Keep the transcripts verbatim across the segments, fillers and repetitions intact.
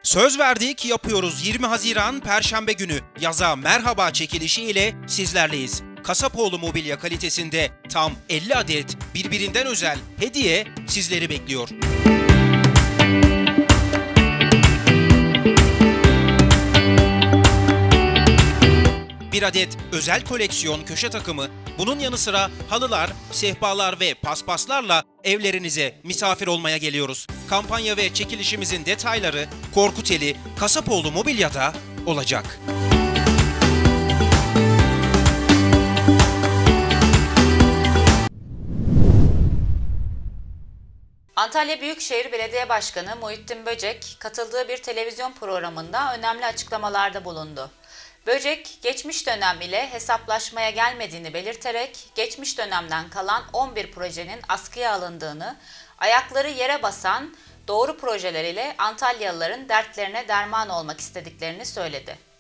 Söz verdik, yapıyoruz. yirmi Haziran Perşembe günü yaza merhaba çekilişi ile sizlerleyiz. Kasapoğlu mobilya kalitesinde tam elli adet birbirinden özel hediye sizleri bekliyor. Bir adet özel koleksiyon köşe takımı, bunun yanı sıra halılar, sehpalar ve paspaslarla evlerinize misafir olmaya geliyoruz. Kampanya ve çekilişimizin detayları Korkuteli Kasapoğlu Mobilya'da olacak. Antalya Büyükşehir Belediye Başkanı Muhittin Böcek katıldığı bir televizyon programında önemli açıklamalarda bulundu. Böcek, geçmiş dönem ile hesaplaşmaya gelmediğini belirterek geçmiş dönemden kalan on bir projenin askıya alındığını, ayakları yere basan doğru projeler ile Antalyalıların dertlerine derman olmak istediklerini söyledi.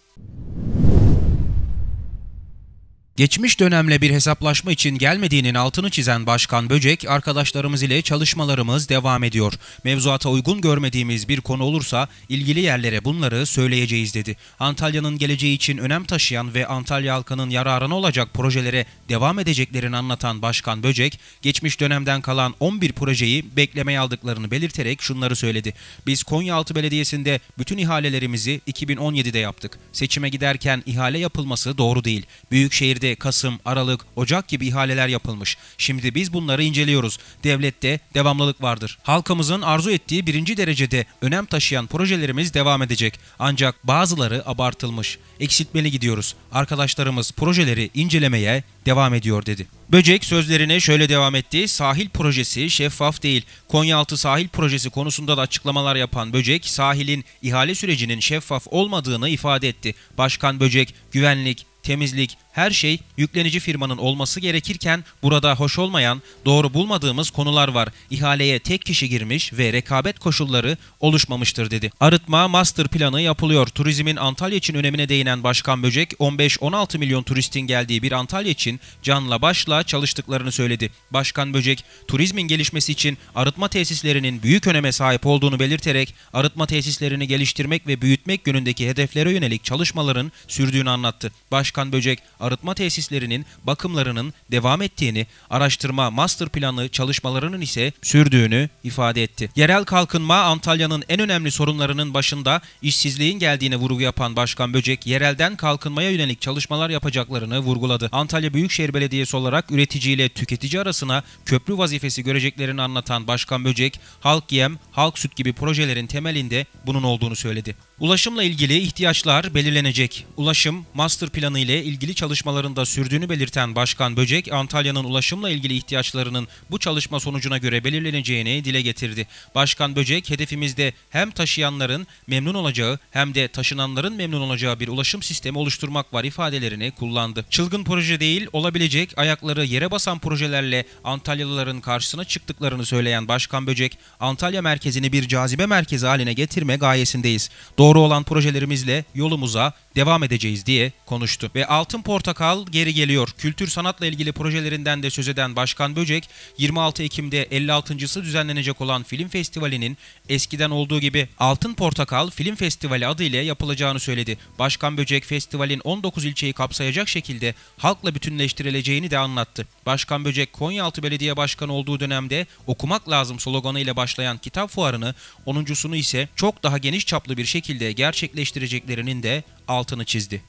Geçmiş dönemle bir hesaplaşma için gelmediğinin altını çizen Başkan Böcek, arkadaşlarımız ile çalışmalarımız devam ediyor. Mevzuata uygun görmediğimiz bir konu olursa ilgili yerlere bunları söyleyeceğiz dedi. Antalya'nın geleceği için önem taşıyan ve Antalya halkının yararına olacak projelere devam edeceklerini anlatan Başkan Böcek, geçmiş dönemden kalan on bir projeyi beklemeye aldıklarını belirterek şunları söyledi. Biz Konyaaltı Belediyesi'nde bütün ihalelerimizi iki bin on yedide yaptık. Seçime giderken ihale yapılması doğru değil. Büyükşehir'de Kasım, Aralık, Ocak gibi ihaleler yapılmış. Şimdi biz bunları inceliyoruz. Devlette devamlılık vardır. Halkımızın arzu ettiği birinci derecede önem taşıyan projelerimiz devam edecek. Ancak bazıları abartılmış. Eksiltmeli gidiyoruz. Arkadaşlarımız projeleri incelemeye devam ediyor dedi. Böcek sözlerine şöyle devam etti. Sahil projesi şeffaf değil. Konyaaltı sahil projesi konusunda da açıklamalar yapan Böcek, sahilin ihale sürecinin şeffaf olmadığını ifade etti. Başkan Böcek, güvenlik, temizlik, her şey yüklenici firmanın olması gerekirken burada hoş olmayan, doğru bulmadığımız konular var. İhaleye tek kişi girmiş ve rekabet koşulları oluşmamıştır dedi. Arıtma master planı yapılıyor. Turizmin Antalya için önemine değinen Başkan Böcek, on beş on altı milyon turistin geldiği bir Antalya için canla başla çalıştıklarını söyledi. Başkan Böcek, turizmin gelişmesi için arıtma tesislerinin büyük öneme sahip olduğunu belirterek, arıtma tesislerini geliştirmek ve büyütmek yönündeki hedeflere yönelik çalışmaların sürdüğünü anlattı. Başkan Böcek, arıtma tesislerinin bakımlarının devam ettiğini, araştırma master planı çalışmalarının ise sürdüğünü ifade etti. Yerel kalkınma Antalya'nın en önemli sorunlarının başında işsizliğin geldiğine vurgu yapan Başkan Böcek, yerelden kalkınmaya yönelik çalışmalar yapacaklarını vurguladı. Antalya Büyükşehir Belediyesi olarak üretici ile tüketici arasına köprü vazifesi göreceklerini anlatan Başkan Böcek, halk yem, halk süt gibi projelerin temelinde bunun olduğunu söyledi. Ulaşımla ilgili ihtiyaçlar belirlenecek. Ulaşım master planı ile ilgili çalışmalarında sürdüğünü belirten Başkan Böcek, Antalya'nın ulaşımla ilgili ihtiyaçlarının bu çalışma sonucuna göre belirleneceğini dile getirdi. Başkan Böcek, hedefimizde hem taşıyanların memnun olacağı hem de taşınanların memnun olacağı bir ulaşım sistemi oluşturmak var ifadelerini kullandı. Çılgın proje değil, olabilecek, ayakları yere basan projelerle Antalyalıların karşısına çıktıklarını söyleyen Başkan Böcek, Antalya merkezini bir cazibe merkezi haline getirme gayesindeyiz. Doğru olan projelerimizle yolumuza devam edeceğiz diye konuştu. Ve Altın Portakal geri geliyor. Kültür sanatla ilgili projelerinden de söz eden Başkan Böcek, yirmi altı Ekim'de elli altıncısı düzenlenecek olan film festivalinin eskiden olduğu gibi Altın Portakal Film Festivali adıyla yapılacağını söyledi. Başkan Böcek, festivalin on dokuz ilçeyi kapsayacak şekilde halkla bütünleştirileceğini de anlattı. Başkan Böcek, Konyaaltı Belediye Başkanı olduğu dönemde okumak lazım sloganıyla başlayan kitap fuarını, onuncusunu ise çok daha geniş çaplı bir şekilde gerçekleştireceklerinin de altını çizdi.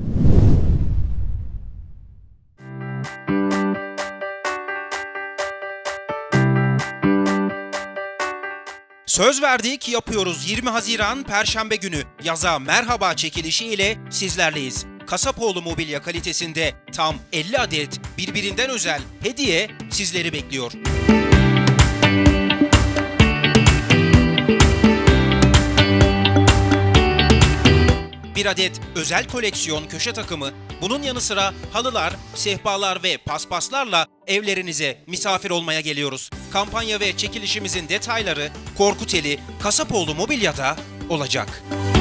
Söz verdik, yapıyoruz. yirmi Haziran Perşembe günü yaza merhaba çekilişi ile sizlerleyiz. Kasapoğlu mobilya kalitesinde tam elli adet birbirinden özel hediye sizleri bekliyor. Bir adet özel koleksiyon köşe takımı, bunun yanı sıra halılar, sehpalar ve paspaslarla evlerinize misafir olmaya geliyoruz. Kampanya ve çekilişimizin detayları Korkuteli Kasapoğlu Mobilya'da olacak.